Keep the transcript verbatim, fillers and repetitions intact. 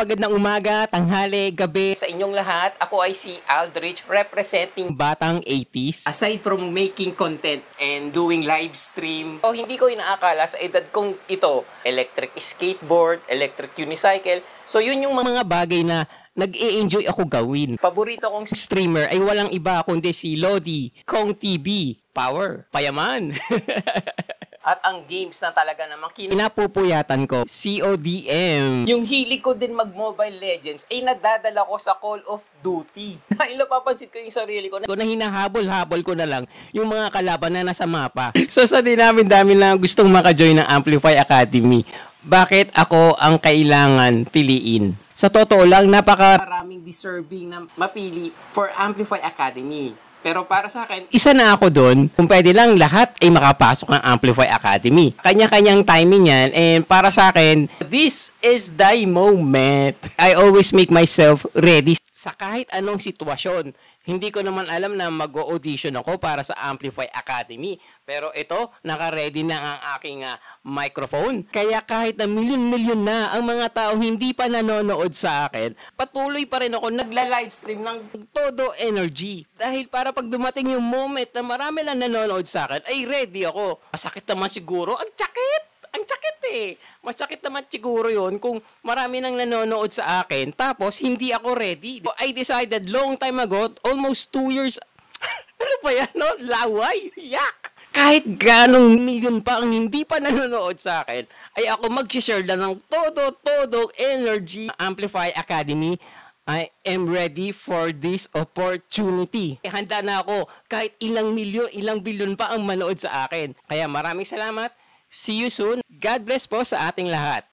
Magandang umaga, tanghali, gabi sa inyong lahat. Ako ay si Aldrich, representing Batang eighties. Aside from making content and doing live stream, oh, hindi ko inaakala sa edad kong ito, electric skateboard, electric unicycle. So yun yung mga bagay na nag-e-enjoy ako gawin. Paborito kong streamer ay walang iba kundi si Lodi, Kong T V, Power, Payaman. At ang games na talaga namang kinapupuyatan ko, C O D M. Yung hilig ko din mag-Mobile Legends ay nadadala ko sa Call of Duty. Dahil napapansin ko yung sarili ko na, na hinahabol-habol ko na lang yung mga kalaban na nasa mapa. So sa dinami-dami lang gustong maka-join ng Amplify Academy, bakit ako ang kailangan piliin? Sa totoo lang, napaka-maraming deserving na mapili for Amplify Academy. Pero para sa akin, isa na ako doon. Kung pwede lang, lahat ay makapasok ng Amplify Academy. Kanya-kanyang timing yan. And para sa akin, this is the moment. I always make myself ready sa kahit anong sitwasyon. Hindi ko naman alam na mag-audition ako para sa Amplify Academy. Pero ito, naka-ready na ang aking uh, microphone. Kaya kahit na milyon-milyon na ang mga tao hindi pa nanonood sa akin, patuloy pa rin ako nagla-livestream ng todo energy. Dahil para pag dumating yung moment na marami lang nanonood sa akin, ay ready ako. Masakit naman siguro. Ang sakit! Ang sakit eh. Masakit naman siguro yun kung marami nang nanonood sa akin tapos hindi ako ready. So, I decided long time ago, almost two years, ano ba yan, no? Laway? Yak! Kahit ganong million pa ang hindi pa nanonood sa akin, ay ako mag-share lang ng todo-todo energy. Amplify Academy, I am ready for this opportunity. Handa na ako kahit ilang milyon, ilang bilyon pa ang manood sa akin. Kaya maraming salamat. See you soon. God bless po sa ating lahat.